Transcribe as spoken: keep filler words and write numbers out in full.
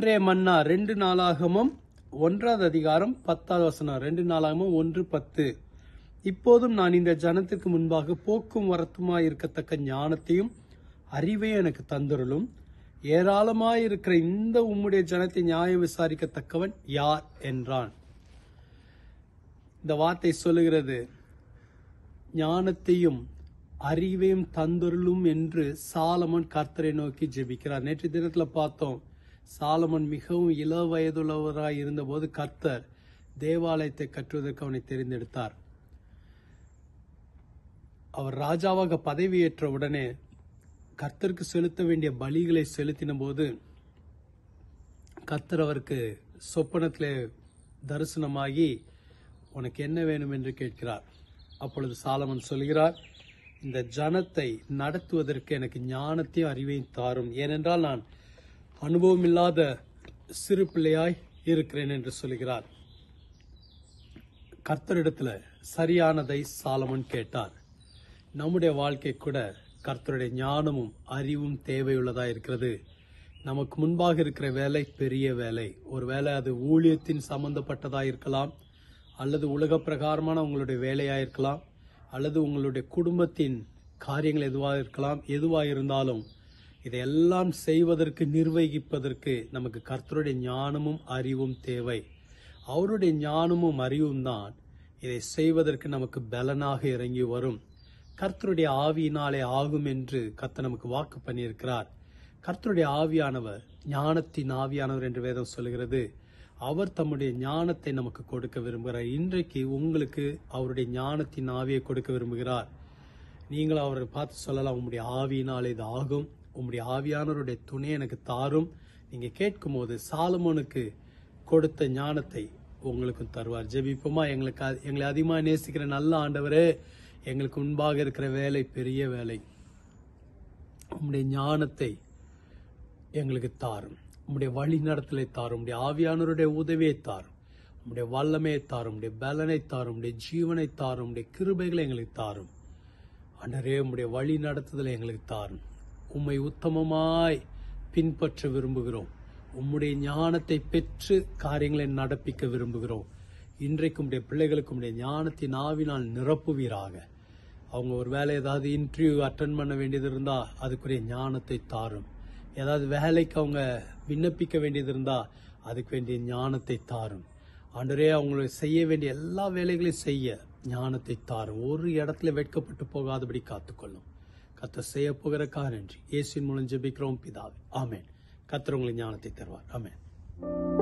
இன்றைய மன்னா ரெண்டு நாளாகமும் ஒன்றாவது அதிகாரம் பத்தாவது வசனம். ரெண்டு நாளாகமும் ஒன்று பத்து. இப்போதும் நான் இந்த ஜனத்திற்கு முன்பாக போக்கும் வரத்துமாய் இருக்கத்தக்க ஞானத்தையும் அறிவையும் எனக்கு தந்தருளும். ஏராளமாயிருக்கிற இந்த உம்முடைய ஜனத்தை நியாயம் விசாரிக்கத்தக்கவன் யார் என்றான். இந்த வார்த்தை சொல்லுகிறது, ஞானத்தையும் அறிவையும் தந்தருளும் என்று சாலமன் கர்த்தரை நோக்கி ஜெபிக்கிறார். நேற்று தினத்துல பார்த்தோம், சாலமன் மிகவும் இள வயதுள்ளவராய் இருந்தபோது கர்த்தர் தேவாலயத்தை கட்டுவதற்கு அவனை தெரிந்தெடுத்தார். அவர் ராஜாவாக பதவியேற்ற உடனே கர்த்தருக்கு செலுத்த வேண்டிய பலிகளை செலுத்தின போது கர்த்தர் அவருக்கு சொப்பனத்திலே தரிசனமாகி உனக்கு என்ன வேணும் என்று கேட்கிறார். அப்பொழுது சாலமன் சொல்கிறார், இந்த ஜனத்தை நடத்துவதற்கு எனக்கு ஞானத்தையும் அறிவையும் தாரும், ஏனென்றால் நான் அனுபவம் இல்லாத சிறு பிள்ளையாய் இருக்கிறேன் என்று சொல்கிறார். கர்த்தரிடத்துல சரியானதை சாலமன் கேட்டார். நம்முடைய வாழ்க்கை கூட கர்த்தருடைய ஞானமும் அறிவும் தேவையுள்ளதா இருக்கிறது. நமக்கு முன்பாக இருக்கிற வேலை பெரிய வேலை. ஒரு வேலை அது ஊழியத்தின் சம்பந்தப்பட்டதா இருக்கலாம், அல்லது உலக பிரகாரமான உங்களுடைய வேலையா இருக்கலாம், அல்லது உங்களுடைய குடும்பத்தின் காரியங்கள் எதுவாக இருக்கலாம். எதுவாக இருந்தாலும் இதையெல்லாம் செய்வதற்கு நிர்வகிப்பதற்கு நமக்கு கர்த்தருடைய ஞானமும் அறிவும் தேவை. அவருடைய ஞானமும் அறிவும் தான் இதை செய்வதற்கு நமக்கு பலனாக இறங்கி வரும். கர்த்தருடைய ஆவியினாலே ஆகும் என்று கர்த்தர் நமக்கு வாக்கு பண்ணியிருக்கிறார். கர்த்தருடைய ஆவியானவர் ஞானத்தின் ஆவியானவர் என்று வேதம் சொல்கிறது. அவர் தம்முடைய ஞானத்தை நமக்கு கொடுக்க விரும்புகிறார். இன்றைக்கு உங்களுக்கு அவருடைய ஞானத்தின் ஆவியை கொடுக்க விரும்புகிறார். நீங்கள் அவரை பார்த்து சொல்லலாம், உம்முடைய ஆவியினாலே இது ஆகும், உம்முடைய ஆவியானவருடைய துணை எனக்கு தாரும். நீங்க கேட்கும் போது சாலமோனுக்கு கொடுத்த ஞானத்தை உங்களுக்கும் தருவார். ஜெபிப்போமா? எங்களுக்கு எங்களை அதிகமாக நேசிக்கிற நல்ல ஆண்டவரே, எங்களுக்கு முன்பாக இருக்கிற வேலை பெரிய வேலை. உம்முடைய ஞானத்தை எங்களுக்கு தாரும், உம்முடைய வழி நடத்தலை தாரும், உம்முடைய ஆவியானவருடைய உதவியை தாரும், உம்முடைய வல்லமையை தாரும், உம்முடைய பலனை தாரும், உம்முடைய ஜீவனை தாரும், உம்முடைய கிருபைகளை எங்களுக்கு தாரும். ஆண்டவரே, உம்முடைய வழி நடத்துதலை எங்களுக்கு தாரும். உம்மை உத்தமமாய் பின்பற்ற விரும்புகிறோம். உம்முடைய ஞானத்தை பெற்று காரியங்களை நடப்பிக்க விரும்புகிறோம். இன்றைக்கு உம்முடைய பிள்ளைகளுக்கு உம்முடைய ஞானத்தின் ஆவினால் நிரப்புவீராக. அவங்க ஒரு வேலை ஏதாவது இன்டர்வியூ அட்டன் பண்ண வேண்டியது இருந்தா அதுக்குரிய ஞானத்தை தாரும். ஏதாவது வேலைக்கு அவங்க விண்ணப்பிக்க வேண்டியது இருந்தா அதுக்கு வேண்டிய ஞானத்தை தாரும். ஆண்டவரே, அவங்களை செய்ய வேண்டிய எல்லா வேலைகளையும் செய்ய ஞானத்தை தாரும். ஒரு இடத்துல வெட்கப்பட்டு போகாதபடி காத்துக்கொள்ளும். கர்த்தர் செய்ய போகிற காரியம் நன்றி. இயேசுவின் மூலம் ஜெபிக்கிறோம் பிதாவே, ஆமென். கர்த்தர் உங்களுக்கு ஞானத்தை தருவார். ஆமென்.